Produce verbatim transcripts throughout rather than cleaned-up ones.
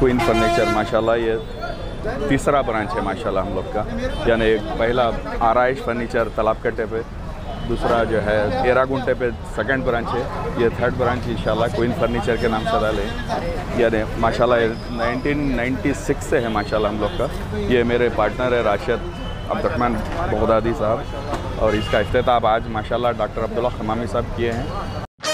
Queen furniture माशाल्लाह ये तीसरा ब्रांच है माशाल्लाह हम लोग का। यानी पहला आराइश फर्नीचर तालाब कट्टे पे, दूसरा जो है एरागुंटे पे सेकंड ब्रांच है, ये थर्ड ब्रांच इंशाल्लाह क्वीन फर्नीचर के नाम से डाले। यानी माशाल्लाह नाइनटीन नाइंटी सिक्स से है माशाल्लाह हम लोग का। ये मेरे पार्टनर है राशिद अब्दुर्रहमान बगदादी साहब, और इसका इफ्तिताह आज माशाल्लाह डॉक्टर अब्दुल्ला खमामी साहब किए हैं।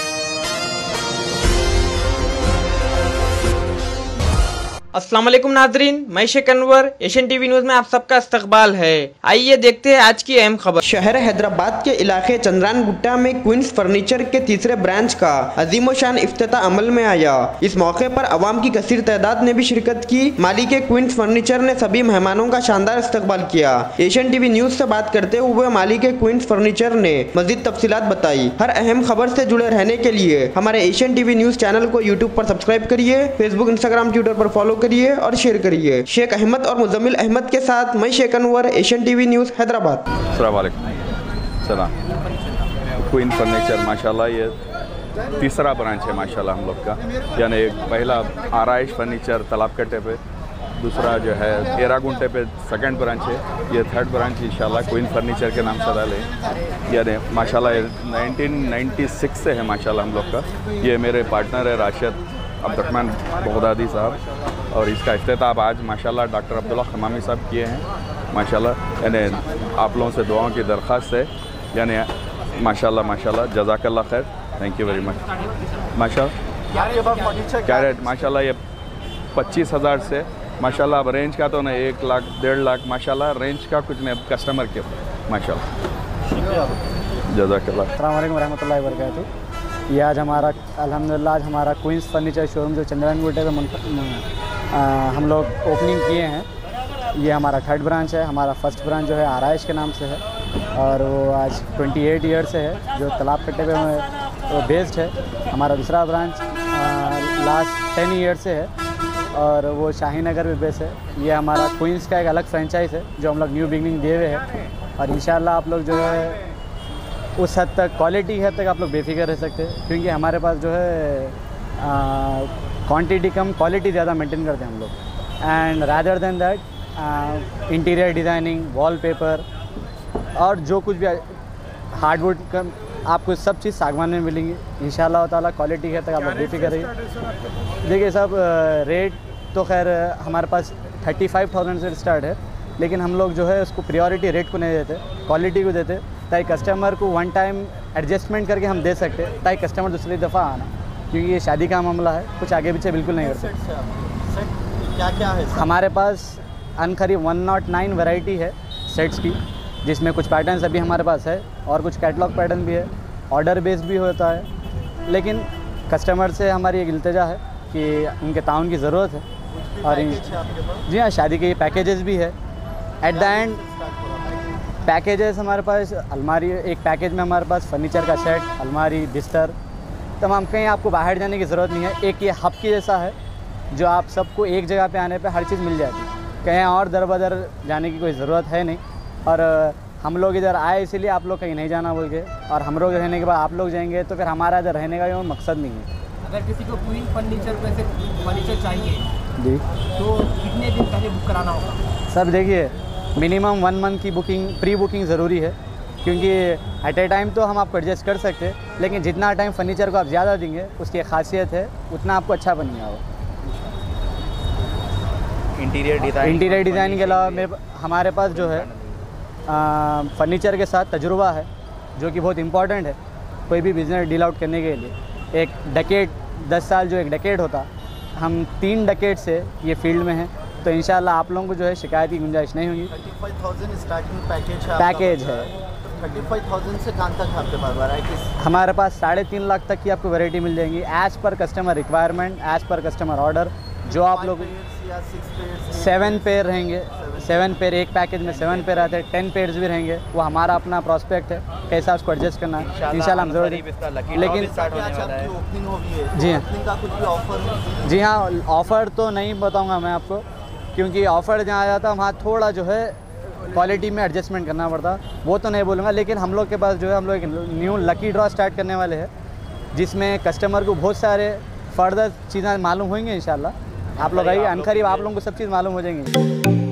अस्सलाम वालेकुम नाजरीन, मैं Sheikh Anwar, Asian TV news में आप सबका इस्तकबाल है। आइए देखते हैं आज की अहम खबर। शहर हैदराबाद के इलाके चंद्रायनगुट्टा में क्वींस फर्नीचर के तीसरे ब्रांच का अजीमोशान इफ्तिताह अमल में आया। इस मौके पर अवाम की कसीर तादाद ने भी शिरकत की। मालिक क्वींस फर्नीचर ने सभी मेहमानों का शानदार इस्तकबाल किया। एशियन टीवी न्यूज से बात करते हुए मालिक क्वींस फर्नीचर ने मजीद तफसीलात बताई। हर अहम खबर से जुड़े रहने के लिए हमारे एशियन टीवी न्यूज चैनल को यूट्यूब पर सब्सक्राइब करिए, फेसबुक इंस्टाग्राम ट्विटर पर फॉलो करिए और शेयर करिए। शेख अहमद और मुजम्मिल अहमद के साथ मैं Sheikh Anwar, Asian TV news Hyderabad. अस्सलाम वालेकुम। सलाम। क्वीन फर्नीचर माशाल्लाह ये तीसरा ब्रांच है माशाल्लाह हम लोग का। यानी पहला आराइश फर्नीचर तालाब कट्टे पे, दूसरा जो है एरागुंटे पे सेकंड ब्रांच है, ये थर्ड ब्रांच इंशाल्लाह क्वीन फर्नीचर के नाम से डाले। यानी माशाल्लाह नाइनटीन नाइंटी सिक्स से है माशाल्लाह हम लोग का। ये मेरे पार्टनर है राशिद अब्दुर्रहमान बगदादी साहब, और इसका इफ्तिताह आज माशाल्लाह डॉक्टर अब्दुल्ला खमामी साहब किए हैं माशाल्लाह। यानी आप लोगों से दुआओं की दरख्वास्त है। यानी माशाल्लाह माशाल्लाह जज़ाकल्लाह खैर, थैंक यू वेरी मच। माशाल्लाह क्या रेट माशाल्लाह ये पच्चीस हज़ार से माशाल्लाह। अब रेंज का तो नहीं, एक लाख डेढ़ लाख माशाल्लाह रेंज का कुछ नहीं, कस्टमर के माशाल्लाह। जज़ाकल्लाह। अस्सलाम वालेकुम रहमतुल्लाहि व बरकातुहू। ये आज हमारा अल्हम्दुलिल्लाह आज हमारा क्वींस फर्नीचर शोरूम जो चंद्रायनगुट्टे पे आ, हम लोग ओपनिंग किए हैं। ये हमारा थर्ड ब्रांच है। हमारा फर्स्ट ब्रांच जो है आराइश के नाम से है, और वो आज अट्ठाईस ईयर से है, जो तालाब कट्टे पे वो बेस्ड है। हमारा दूसरा ब्रांच लास्ट टेन ईयर से है, और वो शाही नगर में बेस्ड है। ये हमारा क्वींस का एक अलग फ्रेंचाइज है जो हम लोग न्यू बिगनिंग दिए हुए हैं, और इंशाल्लाह आप लोग जो है उस हद तक क्वालिटी हद तक आप लोग बेफिक्र रह सकते हैं, क्योंकि हमारे पास जो है क्वांटिटी कम क्वालिटी ज़्यादा मेंटेन करते हैं हम लोग। And rather than that interior designing, wallpaper और जो कुछ भी हार्डवुड का आपको सब चीज़ सागवान में मिलेंगी इंशाल्लाह ताला। क्वालिटी है तक आप लोग बेफिक्र रहिए। देखिए साहब, रेट तो खैर हमारे पास थर्टी फाइव थाउजेंड से स्टार्ट है, लेकिन हम लोग जो है उसको प्रायोरिटी रेट को नहीं देते, क्वालिटी को देते, ताकि कस्टमर को वन टाइम एडजस्टमेंट करके हम दे सकते, ताकि कस्टमर दूसरी दफ़ा आना, क्योंकि ये शादी का मामला है, कुछ आगे पीछे बिल्कुल नहीं करते। क्या क्या है हमारे पास अनकरीब वन नॉट नाइन वैरायटी है सेट्स की, जिसमें कुछ पैटर्न्स अभी हमारे पास है और कुछ कैटलॉग पैटर्न भी है, ऑर्डर बेस्ड भी होता है। लेकिन कस्टमर से हमारी एक इल्तिजा है कि उनके ताउन की ज़रूरत है, और जी हाँ, शादी के पैकेजेस भी है। एट द एंड पैकेजेस हमारे पास अलमारी, एक पैकेज में हमारे पास फर्नीचर का सेट, अलमारी, बिस्तर, तमाम। कहीं आपको बाहर जाने की ज़रूरत नहीं है। एक ये हब की जैसा है जो आप सबको एक जगह पे आने पे हर चीज़ मिल जाती है, कहीं और दर बदर जाने की कोई ज़रूरत है नहीं। और हम लोग इधर आए इसीलिए आप लोग कहीं नहीं जाना बोल के, और हम लोग रहने के बाद आप लोग जाएंगे, तो फिर हमारा इधर रहने का कोई मकसद नहीं है। अगर किसी को क्वीन फर्नीचर पे से फर्नीचर चाहिए जी, तो कितने दिन पहले बुक कराना होगा? सब देखिए, मिनिमम वन मंथ की बुकिंग, प्री बुकिंग ज़रूरी है, क्योंकि एट ए टाइम तो हम आपको एडजस्ट कर सकते हैं, लेकिन जितना टाइम फर्नीचर को आप ज़्यादा देंगे उसकी एक खासियत है, उतना आपको अच्छा बनेगा वो। इंटीरियर डिज़ाइन इंटीरियर डिज़ाइन के अलावा मेरे हमारे पास जो है आ, फर्नीचर के साथ तजुर्बा है, जो कि बहुत इंपॉर्टेंट है कोई भी बिज़नेस डील आउट करने के लिए। एक डेकेड, दस साल जो एक डेकेड होता, हम तीन डेकेड से ये फील्ड में हैं, तो इंशाल्लाह आप लोगों को जो है शिकायत की गुंजाइश नहीं होगी। पैंतीस हज़ार स्टार्टिंग पैकेज है पैकेज है। पैंतीस हज़ार से कहाँ तक आपके पास वैराइटीज? हमारे पास साढ़े तीन लाख तक की आपको वैरायटी मिल जाएंगी, as per customer requirement, as per customer order. जो आप लोग सेवन पेयर रहेंगे, सेवन पेयर एक पैकेज में सेवन पेयर आते हैं, टेन पेयर्स भी रहेंगे, वो हमारा अपना प्रोस्पेक्ट है, कैसा उसको एडजस्ट करना है इंशाल्लाह हम जरूर। लेकिन जी हाँ, जी हाँ, ऑफ़र तो नहीं बताऊँगा मैं आपको, क्योंकि ऑफ़र जहाँ आ जाता है वहाँ थोड़ा जो है क्वालिटी में एडजस्टमेंट करना पड़ता, वो तो नहीं बोलूँगा। लेकिन हम लोग के पास जो है, हम लोग एक न्यू लकी ड्रॉ स्टार्ट करने वाले हैं, जिसमें कस्टमर को बहुत सारे फर्दर चीज़ें मालूम होंगी इंशाल्लाह, आप लोग आइए, अनकरीब आप लोगों को सब चीज़ मालूम हो जाएंगी।